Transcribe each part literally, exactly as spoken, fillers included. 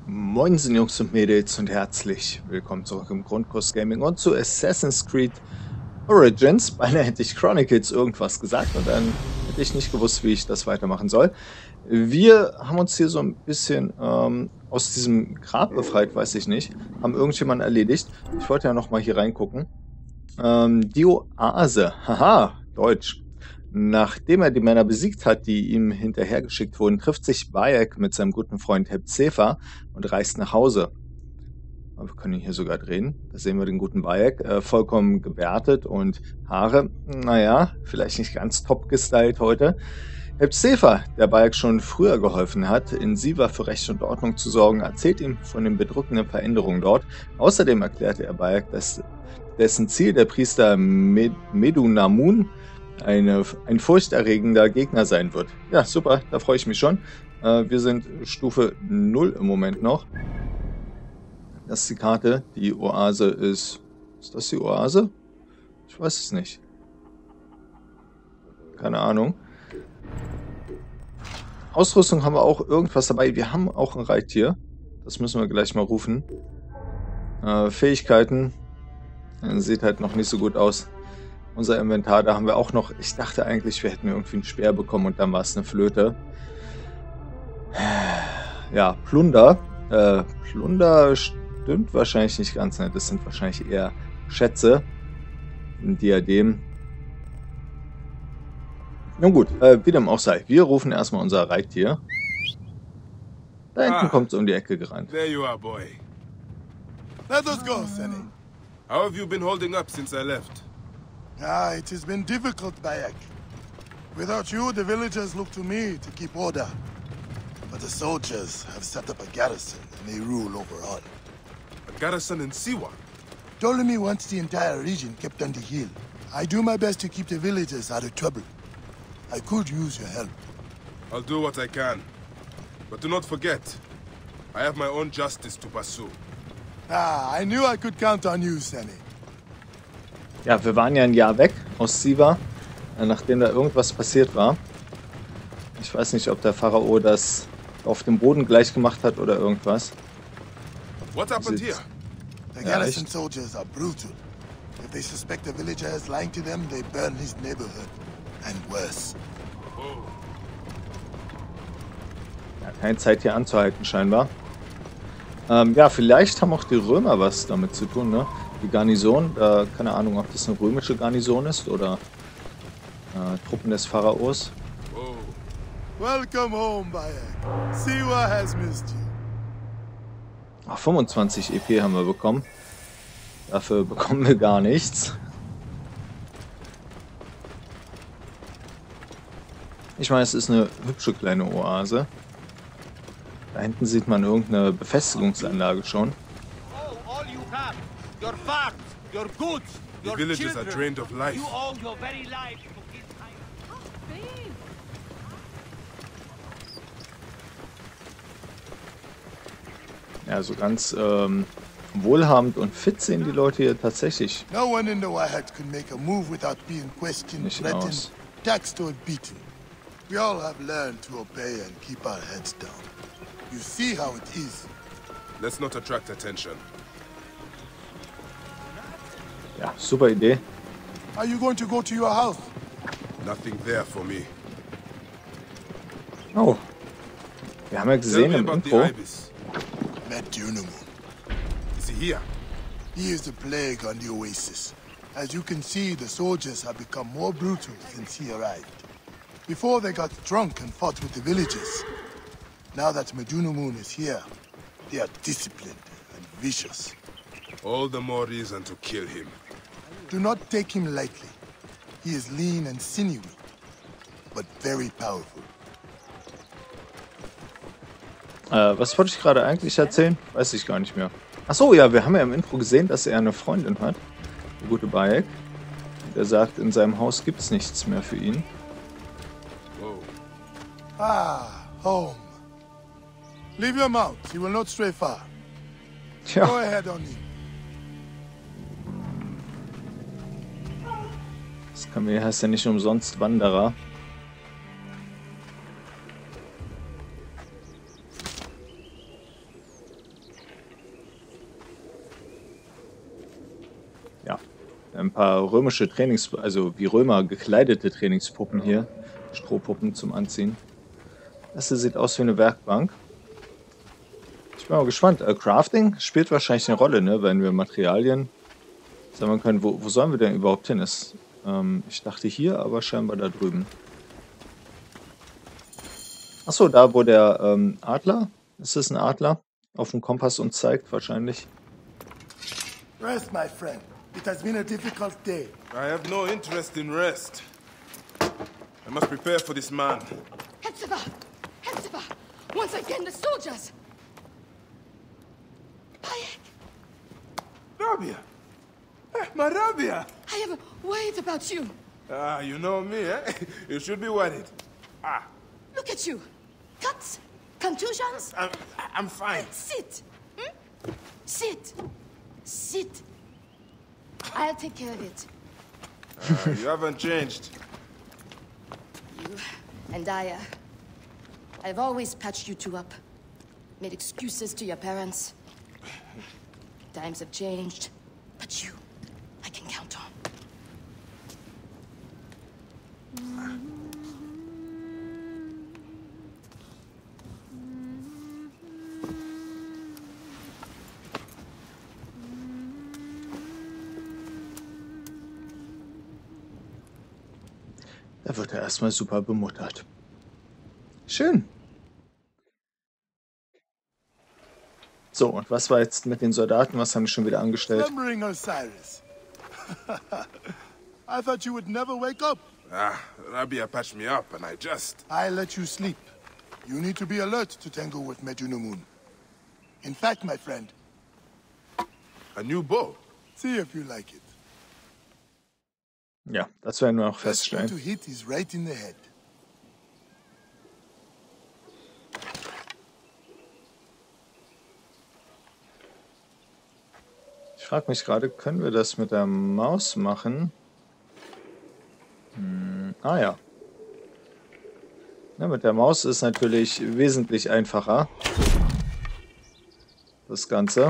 Moinsen Jungs und Mädels und herzlich willkommen zurück im Grundkurs Gaming und zu Assassin's Creed Origins. Beinahe hätte ich Chronicles irgendwas gesagt und dann hätte ich nicht gewusst, wie ich das weitermachen soll. Wir haben uns hier so ein bisschen ähm, aus diesem Grab befreit, weiß ich nicht. Haben irgendjemanden erledigt. Ich wollte ja noch mal hier reingucken. Ähm, die Oase. Haha, Deutsch. Nachdem er die Männer besiegt hat, die ihm hinterhergeschickt wurden, trifft sich Bayek mit seinem guten Freund Hepzefa und reist nach Hause. Wir können ihn hier sogar drehen. Da sehen wir den guten Bayek, äh, vollkommen gebärtet und Haare, naja, vielleicht nicht ganz top gestylt heute. Hepzefa, der Bayek schon früher geholfen hat, in Siwa für Recht und Ordnung zu sorgen, erzählt ihm von den bedrückenden Veränderungen dort. Außerdem erklärte er Bayek, dass dessen Ziel der Priester Med Medunamun eine, ein furchterregender Gegner sein wird. Ja, super, da freue ich mich schon. Äh, wir sind Stufe null im Moment noch. Das ist die Karte. Die Oase ist... Ist das die Oase? Ich weiß es nicht. Keine Ahnung. Ausrüstung haben wir auch irgendwas dabei. Wir haben auch ein Reittier. Das müssen wir gleich mal rufen. Äh, Fähigkeiten. Sieht halt noch nicht so gut aus. Unser Inventar, da haben wir auch noch... Ich dachte eigentlich, wir hätten irgendwie einen Speer bekommen und dann war es eine Flöte. Ja, Plunder. Äh, Plunder stimmt wahrscheinlich nicht ganz. Ne? Das sind wahrscheinlich eher Schätze. Ein Diadem. Nun gut, äh, wie dem auch sei. Wir rufen erstmal unser Reittier. Da hinten Ah, kommt es um die Ecke gerannt. There you are, boy. Let us go, Senny. How have you been holding up since I left? Ah, it has been difficult, Bayek. Without you, the villagers look to me to keep order. But the soldiers have set up a garrison, and they rule over all. A garrison in Siwa? Ptolemy wants the entire region kept on the hill. I do my best to keep the villagers out of trouble. I could use your help. I'll do what I can. But do not forget, I have my own justice to pursue. Ah, I knew I could count on you, Senny. Ja, wir waren ja ein Jahr weg aus Siwa, nachdem da irgendwas passiert war. Ich weiß nicht, ob der Pharao das auf dem Boden gleich gemacht hat oder irgendwas. What happened here? The Ja, garrison echt? soldiers are brutal. If they suspect a villager is lying to them, they burn his neighborhood. And worse. Ja, keine Zeit hier anzuhalten scheinbar. Ähm, ja, vielleicht haben auch die Römer was damit zu tun, ne? Die Garnison, äh, keine Ahnung, ob das eine römische Garnison ist oder äh, Truppen des Pharaos. Oh, Welcome home, Bayek. Siwa has missed you. Ach, fünfundzwanzig E P haben wir bekommen. Dafür bekommen wir gar nichts. Ich meine, es ist eine hübsche kleine Oase. Da hinten sieht man irgendeine Befestigungsanlage schon. Oh, all you have, your farms, your goods, the your villagers children. are drained of life. You owe your very life to King Haile. Ja, so ganz ähm, wohlhabend und fit sehen die Leute hier tatsächlich No one in the Wahat could make a move without being questioned, nicht threatened, aus. taxed, or beaten. We all have learned to obey and keep our heads down. You see how it is. Let's not attract attention. Ja, super Idee. Are you going to go to your house? Nothing there for me. Oh, wir haben ja Tell gesehen me im about the Intro. ibis. Medunamun. Is he here? He is the plague on the oasis. As you can see, the soldiers have become more brutal since he arrived. Before they got drunk and fought with the villagers. Now that Medunamun is here, they are disciplined and vicious. All the more reason to kill him. Do not take him lightly. He is lean and sinewy, but very powerful. Äh, was wollte ich gerade eigentlich erzählen? Weiß ich gar nicht mehr. Achso, ja, wir haben ja im Intro gesehen, dass er eine Freundin hat. Der gute Bayek. Der sagt, in seinem Haus gibt es nichts mehr für ihn. Whoa. Ah, home. Leave your mount. He will not stray far. Go Tja, ahead on him. das Kamel heißt ja nicht umsonst Wanderer. Ein paar römische Trainings... Also wie Römer gekleidete Trainingspuppen hier. Strohpuppen zum Anziehen. Das hier sieht aus wie eine Werkbank. Ich bin mal gespannt. Äh, Crafting spielt wahrscheinlich eine Rolle, ne? Wenn wir Materialien sammeln können. Wo, wo sollen wir denn überhaupt hin? Ist, ähm, ich dachte hier, aber scheinbar da drüben. Achso, da wo der ähm, Adler, ist es ein Adler, auf dem Kompass uns zeigt wahrscheinlich. Rest, my friend. It has been a difficult day. I have no interest in rest. I must prepare for this man. Hepzibah! Hepzibah! Once again, the soldiers! Bayek! Rabia! Eh, my Rabia! I have worried about you. Ah, you know me, eh? You should be worried. Ah, Look at you. Cuts? Contusions? I'm, I'm fine. Sit! Hmm? Sit! Sit! I'll take care of it. Uh, you haven't changed. You and I, uh, I've always patched you two up. Made excuses to your parents. Times have changed. But you, I can count on. Da wird er erstmal super bemuttert. Schön. So, und was war jetzt mit den Soldaten? Was haben die schon wieder angestellt? Slumbering Osiris. I thought you would never wake up. Ah, Rabia patched me up and I just... I let you sleep. You need to be alert to tangle with Medunamun. In fact, my friend, A new bow? see if you like it. Ja, das werden wir noch First one feststellen. to hit is right in the head. Ich frage mich gerade, können wir das mit der Maus machen? Hm, ah ja. Ja, mit der Maus ist natürlich wesentlich einfacher. Das Ganze.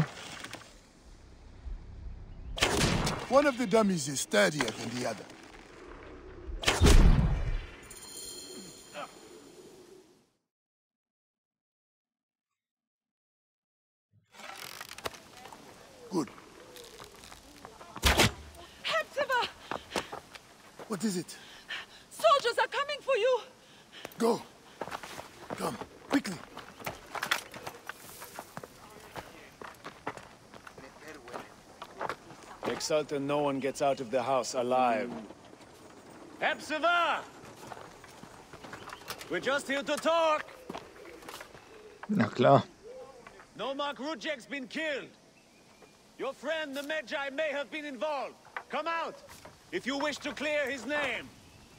One of the dummies is sturdier than the other. Good. Hepzibah! What is it? Soldiers are coming for you! Go. Come, quickly. Make certain no one gets out of the house alive. Hepzibah! We're just here to talk. Na klar. Nomarch Rujek's been killed. Your friend, the Medjay, may have been involved. Come out, if you wish to clear his name.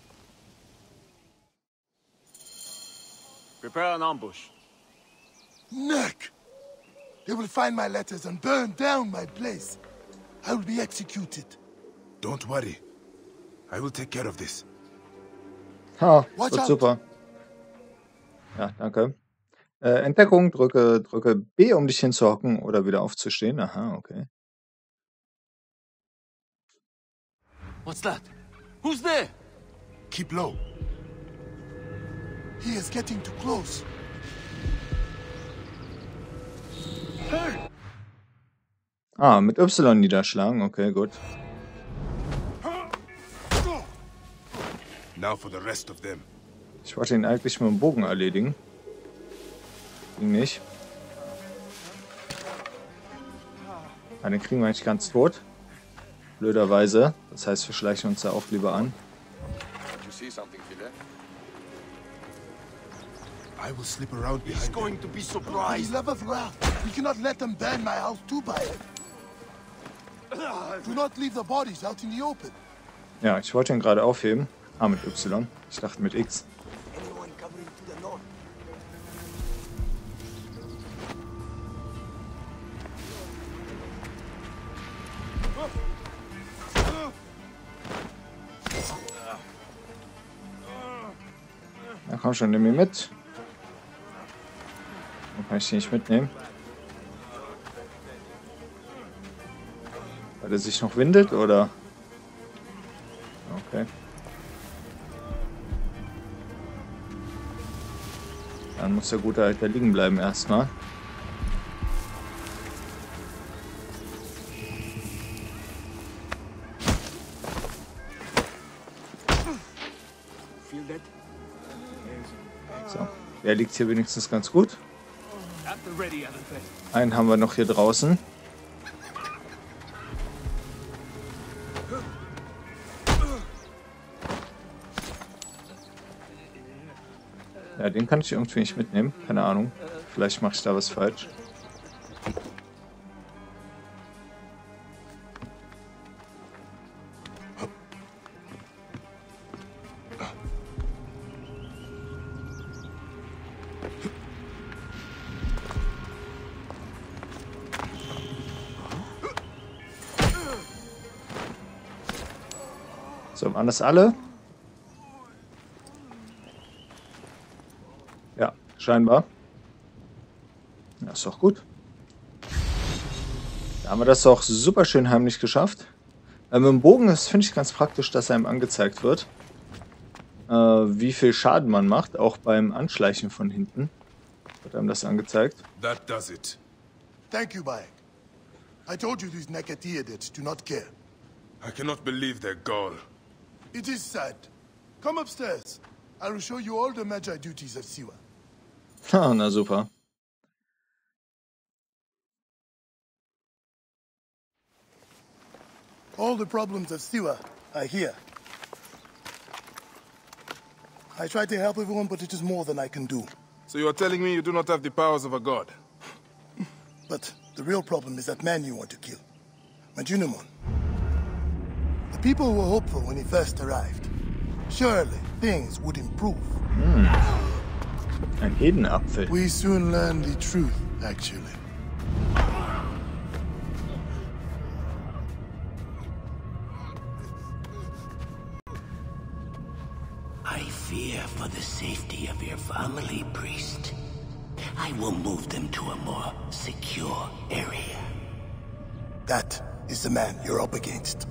Prepare an ambush. Neck! They will find my letters and burn down my place. I will be executed. Don't worry. I will take care of this. Ha, Watch wird out. super. Ja, danke. Äh, Entdeckung, drücke, drücke B, um dich hinzuhocken oder wieder aufzustehen. Aha, okay. What's that? Who's there? Keep low. He is getting too close. Hey! Ah, mit Y niederschlagen. Okay, gut. Now for the rest of them. Ich wollte ihn eigentlich mit dem Bogen erledigen. Ging nicht. Ah, den kriegen wir eigentlich ganz tot. Blöderweise. Das heißt, wir schleichen uns da auch lieber an. Did you see something, Philip? I will slip around He's behind going to be surprised. Love of wrath. We cannot let them burn my house too, Bayek. Do not leave the bodies out in the open. Ja, ich wollte ihn gerade aufheben. Ah, mit Y. Ich dachte mit X. Anyone covering to the north? Ja, komm schon, nimm ihn mit. Dann kann ich den nicht mitnehmen. Weil er sich noch windet, oder? muss der gute Alter liegen bleiben erstmal. So, der liegt hier wenigstens ganz gut. Einen haben wir noch hier draußen. Ja, den kann ich irgendwie nicht mitnehmen. Keine Ahnung. Vielleicht mache ich da was falsch. So, waren das alle? Ja, scheinbar. Ja, ist doch gut. Da haben wir das auch super schön heimlich geschafft. Äh, mit dem Bogen ist, finde ich, ganz praktisch, dass einem angezeigt wird, äh, wie viel Schaden man macht. Auch beim Anschleichen von hinten wird einem das angezeigt. That does it. Thank you, Bayek. I told you these Nekatiadids do not care. I cannot believe their gall. It is sad. Come upstairs. I will show you all the Magi duties of Siwa. Ah, na super. All the problems of Siwa are here. I try to help everyone, but it is more than I can do. So you are telling me you do not have the powers of a god? But the real problem is that man you want to kill. Majunimon. The people were hopeful when he first arrived. Surely things would improve. Hm. Ein Hedenapfel. We soon learn the truth, actually. I fear for the safety of your family, priest. I will move them to a more secure area. That is the man you're up against.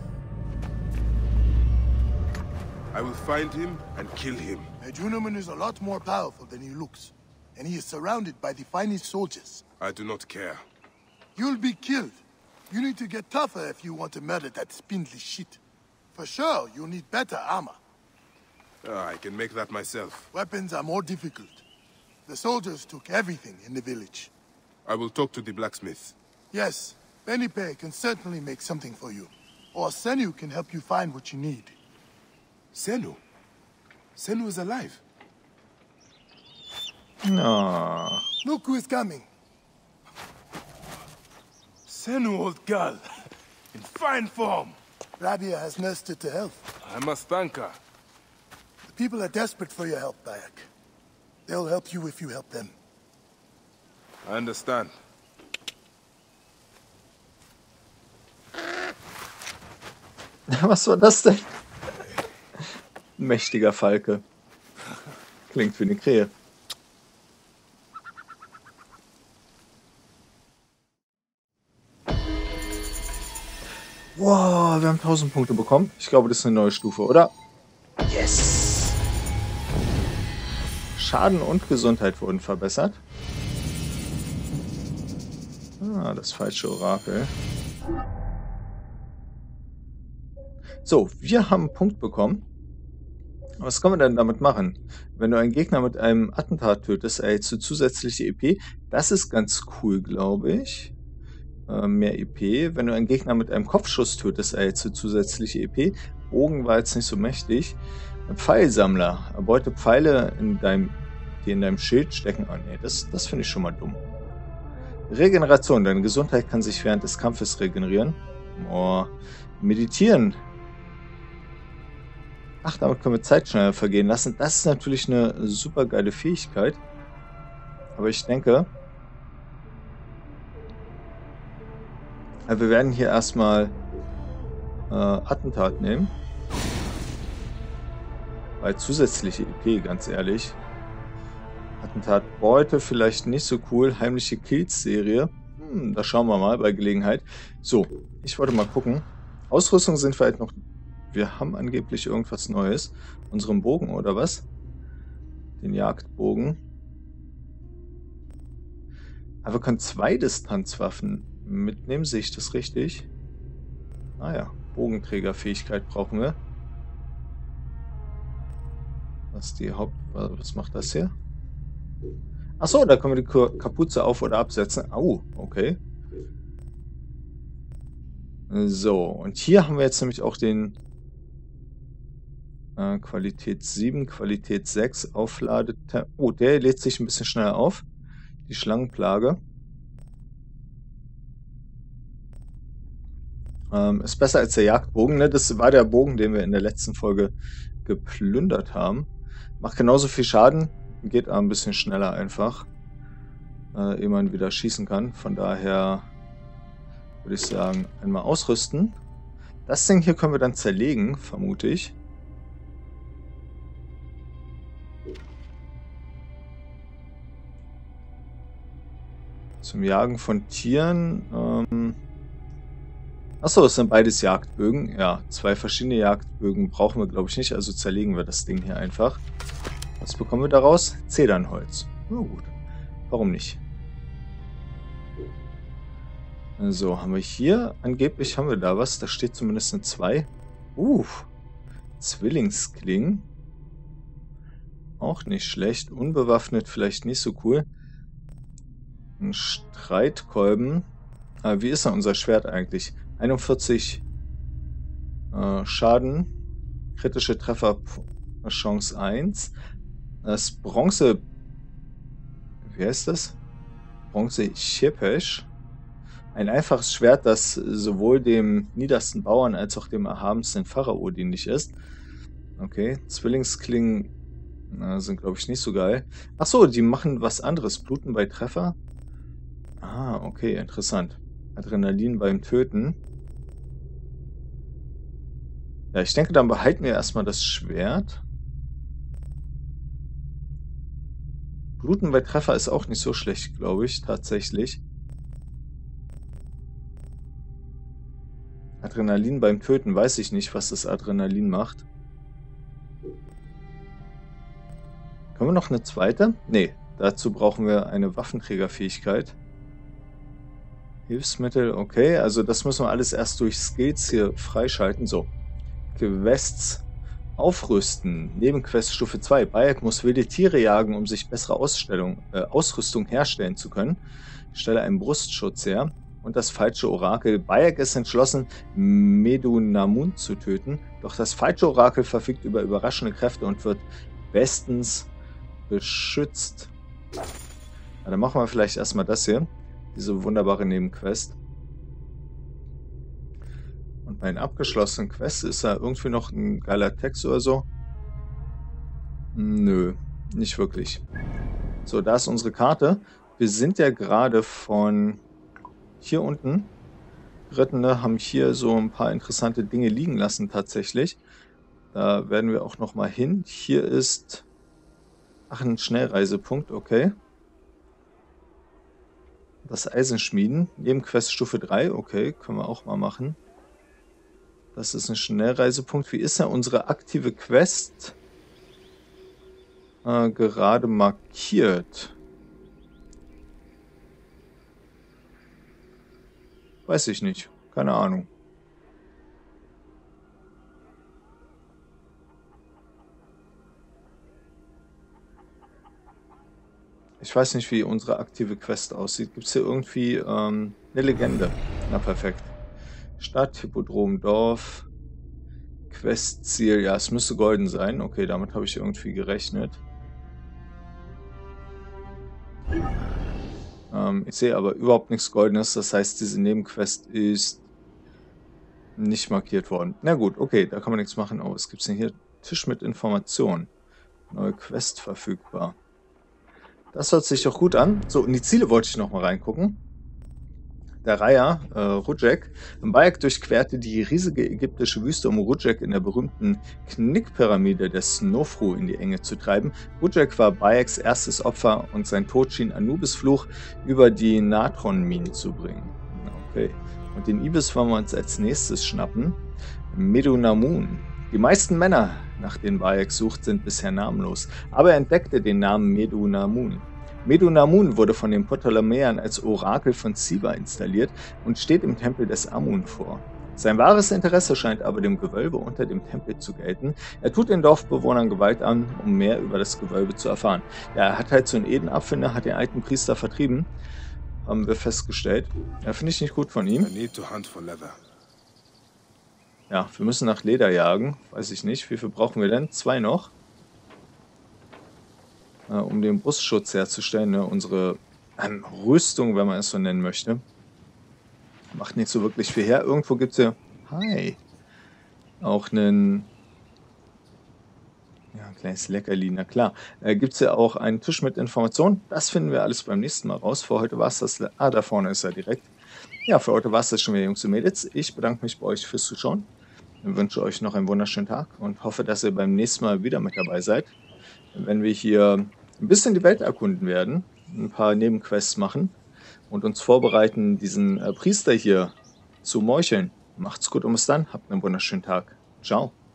I will find him and kill him. Medunaman is a lot more powerful than he looks, and he is surrounded by the finest soldiers. I do not care. You'll be killed. You need to get tougher if you want to murder that spindly shit. For sure, you'll need better armor. Ah, I can make that myself. Weapons are more difficult. The soldiers took everything in the village. I will talk to the blacksmith. Yes, Benipe can certainly make something for you. Or Senu can help you find what you need. Senu? Senu is alive. No. Look who is coming. Senu, old girl. In fine form. Rabia has nursed her to health. I must thank her. The people are desperate for your help, Bayek. They'll help you if you help them. I understand. Was war das denn? Ein mächtiger Falke. Klingt wie eine Krähe. Wow, wir haben tausend Punkte bekommen. Ich glaube, das ist eine neue Stufe, oder? Yes! Schaden und Gesundheit wurden verbessert. Ah, das falsche Orakel. So, wir haben einen Punkt bekommen. Was können wir denn damit machen? Wenn du einen Gegner mit einem Attentat tötest, erhältst du zusätzliche E P. Das ist ganz cool, glaube ich. Äh, mehr E P. Wenn du einen Gegner mit einem Kopfschuss tötest, erhältst du zusätzliche E P. Bogen war jetzt nicht so mächtig. Ein Pfeilsammler. Erbeute Pfeile, in deinem, die in deinem Schild stecken. Oh nee, das, das finde ich schon mal dumm. Regeneration. Deine Gesundheit kann sich während des Kampfes regenerieren. Oh. Meditieren. Ach, damit können wir Zeit schneller vergehen lassen. Das ist natürlich eine super geile Fähigkeit. Aber ich denke, wir werden hier erstmal äh, Attentat nehmen. Weil zusätzliche E P, ganz ehrlich. Attentat Beute vielleicht nicht so cool. Heimliche Kills-Serie. Hm, da schauen wir mal bei Gelegenheit. So, ich wollte mal gucken. Ausrüstung sind vielleicht noch... Wir haben angeblich irgendwas Neues. Unseren Bogen oder was? Den Jagdbogen. Aber wir können zwei Distanzwaffen mitnehmen, sehe ich das richtig? Ah ja, Bogenträgerfähigkeit brauchen wir. Was ist die Haupt... Was macht das hier? Achso, da können wir die Kapuze auf- oder absetzen. Au, okay. So, und hier haben wir jetzt nämlich auch den äh, Qualität sieben, Qualität sechs Aufladet. Oh, der lädt sich ein bisschen schneller auf. Die Schlangenplage. Ähm, ist besser als der Jagdbogen, ne? Das war der Bogen, den wir in der letzten Folge geplündert haben. Macht genauso viel Schaden, geht aber ein bisschen schneller einfach, äh, ehe man wieder schießen kann. Von daher würde ich sagen, einmal ausrüsten. Das Ding hier können wir dann zerlegen, vermute ich. Zum Jagen von Tieren. Ähm Achso, es sind beides Jagdbögen. Ja, zwei verschiedene Jagdbögen brauchen wir, glaube ich, nicht. Also zerlegen wir das Ding hier einfach. Was bekommen wir daraus? Zedernholz. Na gut. Warum nicht? So, haben wir hier. Angeblich haben wir da was. Da steht zumindest eine zwei. Uh. Zwillingsklingen. Auch nicht schlecht. Unbewaffnet vielleicht nicht so cool. Ein Streitkolben. Ah, wie ist denn unser Schwert eigentlich? einundvierzig äh, Schaden. Kritische Treffer Chance eins. Das Bronze... Wie heißt das? Bronze Chepesh. Ein einfaches Schwert, das sowohl dem niedersten Bauern als auch dem erhabensten Pharao dienlich ist. Okay, Zwillingsklingen na, sind, glaube ich, nicht so geil. Achso, die machen was anderes. Bluten bei Treffer. Ah, okay, interessant. Adrenalin beim Töten. Ja, ich denke, dann behalten wir erstmal das Schwert. Bluten bei Treffer ist auch nicht so schlecht, glaube ich, tatsächlich. Adrenalin beim Töten, weiß ich nicht, was das Adrenalin macht. Können wir noch eine zweite? Nee, dazu brauchen wir eine Waffenträgerfähigkeit. Hilfsmittel, okay, also das müssen wir alles erst durch Skills hier freischalten. So, Quests aufrüsten. Nebenquest Stufe zwei. Bayek muss wilde Tiere jagen, um sich bessere Ausstellung, äh, Ausrüstung herstellen zu können. Stelle einen Brustschutz her. Und das falsche Orakel. Bayek ist entschlossen, Medunamun zu töten. Doch das falsche Orakel verfügt über überraschende Kräfte und wird bestens beschützt. Ja, dann machen wir vielleicht erstmal das hier. Diese wunderbare Nebenquest. Und bei den abgeschlossenen Quests ist da irgendwie noch ein geiler Text oder so? Nö, nicht wirklich. So, da ist unsere Karte. Wir sind ja gerade von hier unten geritten, ne, haben hier so ein paar interessante Dinge liegen lassen tatsächlich. Da werden wir auch noch mal hin. Hier ist... Ach, ein Schnellreisepunkt, okay. Das Eisenschmieden. Nebenquest Stufe drei, okay, können wir auch mal machen. Das ist ein Schnellreisepunkt. Wie ist ja unsere aktive Quest äh, gerade markiert? Weiß ich nicht. Keine Ahnung. Ich weiß nicht, wie unsere aktive Quest aussieht. Gibt es hier irgendwie ähm, eine Legende? Na, perfekt. Stadt, Hippodrom, Dorf. Questziel. Ja, es müsste golden sein. Okay, damit habe ich irgendwie gerechnet. Ähm, ich sehe aber überhaupt nichts Goldenes. Das heißt, diese Nebenquest ist nicht markiert worden. Na gut, okay, da kann man nichts machen. Oh, was gibt es denn hier? Tisch mit Informationen. Neue Quest verfügbar. Das hört sich doch gut an. So, in die Ziele wollte ich nochmal reingucken. Der Reiher, äh, Rudjek. Bayek durchquerte die riesige ägyptische Wüste, um Rudjek in der berühmten Knickpyramide der Snofru in die Enge zu treiben. Rudjek war Bayeks erstes Opfer und sein Tod schien Anubis Fluch über die Natron-Minen zu bringen. Okay. Und den Ibis wollen wir uns als nächstes schnappen. Medunamun. Die meisten Männer, nach denen Bayek sucht, sind bisher namenlos. Aber er entdeckte den Namen Medunamun. Medunamun wurde von den Ptolemy als Orakel von Siwa installiert und steht im Tempel des Amun vor. Sein wahres Interesse scheint aber dem Gewölbe unter dem Tempel zu gelten. Er tut den Dorfbewohnern Gewalt an, um mehr über das Gewölbe zu erfahren. Ja, er hat halt so einen Edenabfinder, hat den alten Priester vertrieben, haben wir festgestellt. Ja, finde ich nicht gut von ihm. I need to hunt for leather. Ja, wir müssen nach Leder jagen. Weiß ich nicht. Wie viel brauchen wir denn? Zwei noch. Äh, um den Brustschutz herzustellen. Ne? Unsere ähm, Rüstung, wenn man es so nennen möchte. Macht nicht so wirklich viel her. Irgendwo gibt es ja... Hi. Auch einen... Ja, ein kleines Leckerli, na klar. Äh, gibt es ja auch einen Tisch mit Informationen. Das finden wir alles beim nächsten Mal raus. Für heute war es das... Ah, da vorne ist er direkt. Ja, für heute war es das schon wieder, Jungs und Mädels. Ich bedanke mich bei euch fürs Zuschauen. Ich wünsche euch noch einen wunderschönen Tag und hoffe, dass ihr beim nächsten Mal wieder mit dabei seid. Wenn wir hier ein bisschen die Welt erkunden werden, ein paar Nebenquests machen und uns vorbereiten, diesen äh, Priester hier zu meucheln. Macht's gut und bis dann. Habt einen wunderschönen Tag. Ciao.